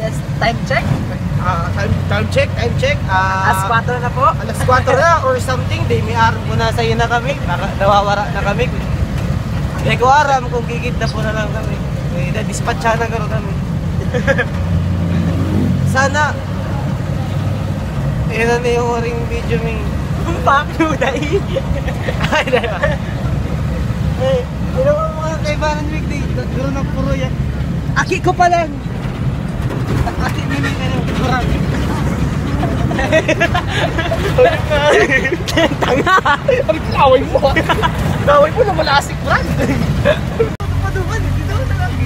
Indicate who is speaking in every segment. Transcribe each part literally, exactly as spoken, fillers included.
Speaker 1: Yes, time check.
Speaker 2: Uh, time, time check, time check. Uh,
Speaker 1: Alas kwatro na po.
Speaker 2: Alas kwatro na or something. Di may aram po nasa iyo na kami. Naka, nawawara na kami. Hindi ko aram kung gigit na po na lang kami. May na-dispatcha na gano'n kami. Sana. Ayan na yung ring video mi.
Speaker 1: Paano dahil?
Speaker 2: Ay, dahil. Eh, ilang mo mga kaibanan week day. Guro ng puro yan. Aki ko pa lang. Aki mo yung ano, kurang.
Speaker 1: Tanga!
Speaker 2: Ano kaway mo? Kaway mo na malasik, Brad. Paduman, dito na lagi.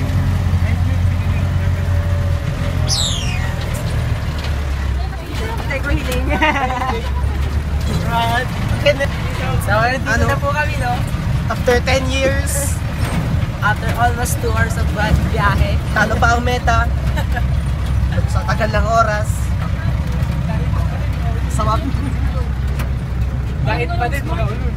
Speaker 1: Patay ko hiling.
Speaker 2: Brad.
Speaker 1: So, dito
Speaker 2: Ano?
Speaker 1: na po kami, no?
Speaker 2: After ten years,
Speaker 1: After almost two hours of bad biyahe.
Speaker 2: talo pa ang meta. Sa tagal ng oras. Sama.
Speaker 1: Bakit pa din mga ulun?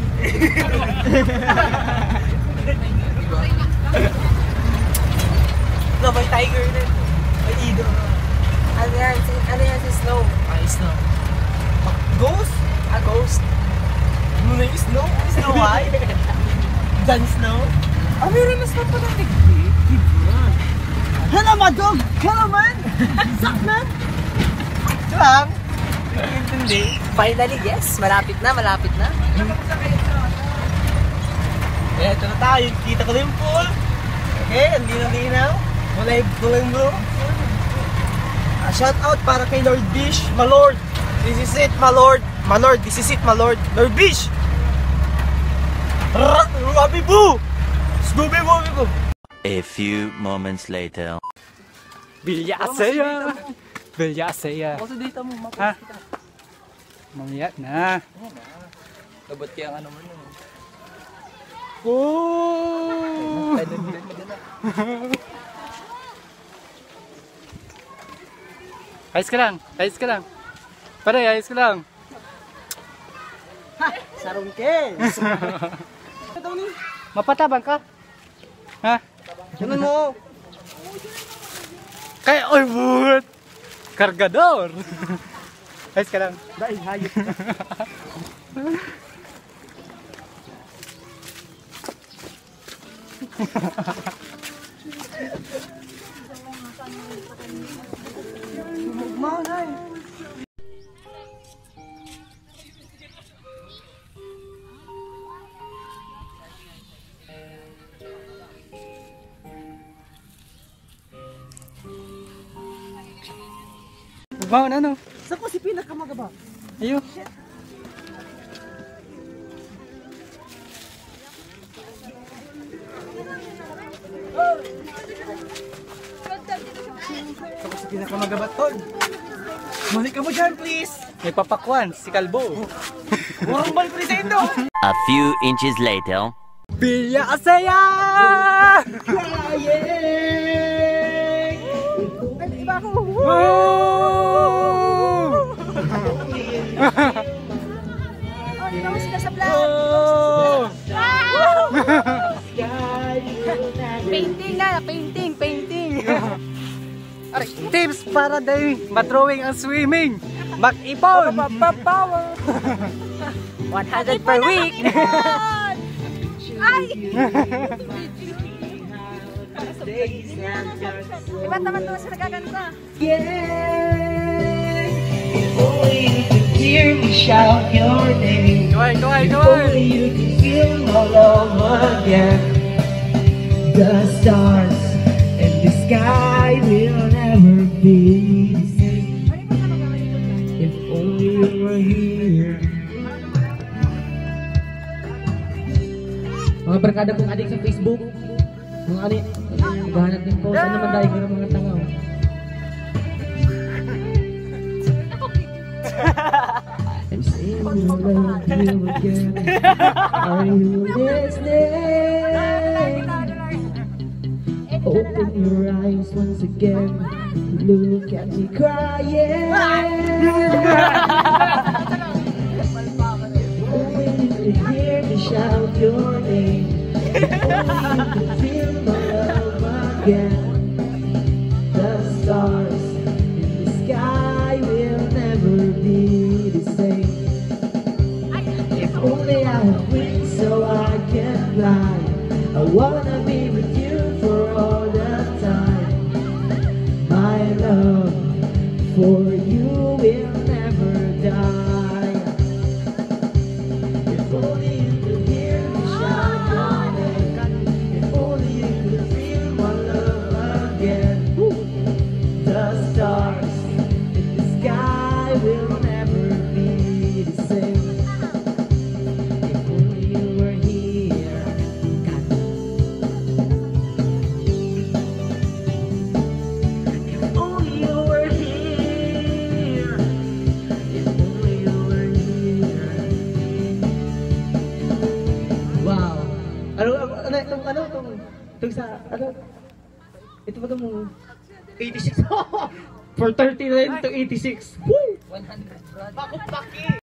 Speaker 2: No, may tiger na. May eagle.
Speaker 1: Ano yan? Si, ano yan si Snow?
Speaker 2: Ay, snow. Ghost?
Speaker 1: A ghost?
Speaker 2: Ano na yung snow? Snow White? Dan Snow?
Speaker 1: Oh, meron na snow pa ng nagbi.
Speaker 2: Hello, my dog! Hello, man! Sup, man? Ito lang. Hindi.
Speaker 1: Finally, yes. Malapit na, malapit na.
Speaker 2: Eh, ito na tayo. Kita ko na yung pool. Okay, ang linaw-linaw. Kulay, kulay blue. Uh, shout out para kay Lord Bish. My Lord. This is it, my Lord. My Lord, this is it, my Lord. Lord Bish! Ruabi Boo! Scooby Wooby Boo!
Speaker 3: A few moments later.
Speaker 4: Bilyasaya! Bilyasaya!
Speaker 1: Kasi dito mo, mapost
Speaker 4: Ha?
Speaker 1: kita.
Speaker 4: Mamaya na.
Speaker 1: Labot kaya ang ano mo nun.
Speaker 4: Oh! Ayos ka lang, ayos ka lang. Pare, ayos ka lang.
Speaker 2: Sarong kes!
Speaker 4: Mapatabang ka? Ha?
Speaker 2: Ganun mo!
Speaker 4: Kaya, oy, buhat! Kargador! Ayos ka lang.
Speaker 2: Dahil hayop ka. Mugmaw na eh.
Speaker 4: Bawon ano?
Speaker 2: Saan ko si pinakamagaba?
Speaker 4: Ayun.
Speaker 2: Saan ko si pinakamagaba, Tol? Balik ka mo dyan, please!
Speaker 4: May papakwan, si Kalbo.
Speaker 2: Warang balik ko rin sa indo!
Speaker 3: A few inches later.
Speaker 4: Bilyasaya!
Speaker 1: Oh, kamusta ka sa vlog? Painting na, painting, painting.
Speaker 4: Tips para day madrawing ang swimming. Mag-ipon!
Speaker 1: one hundred per week. Ay! Iba't naman doon sa nagaganda.
Speaker 5: Hear me shout your name.
Speaker 4: Kaway, kaway,
Speaker 5: If
Speaker 4: kaway!
Speaker 5: only you can feel my love again. The stars and the sky will never be the same. If only you were here. Mga barkada kong adik sa Facebook, mga adik, maghanap din po. Saan naman dahil ko ng mga tanga? I'm saying I love you again. Are you listening? Open your eyes once again. Look at me crying. Only you can hear me shout your name. Only you can feel my love again. The stars love for you will never die. If only you could hear me shout your name, if only you could feel my love again. The stars in the sky will never be the same. If only you were here, God. If only you were here. If only you were here. Wow. Ano, ano, ano, itong, ano, itong, itong sa, ano, ito ba itong eighty-six? For thirty-nine to eighty-six. Woo!
Speaker 1: one hundred, bro.
Speaker 2: Bakupaki!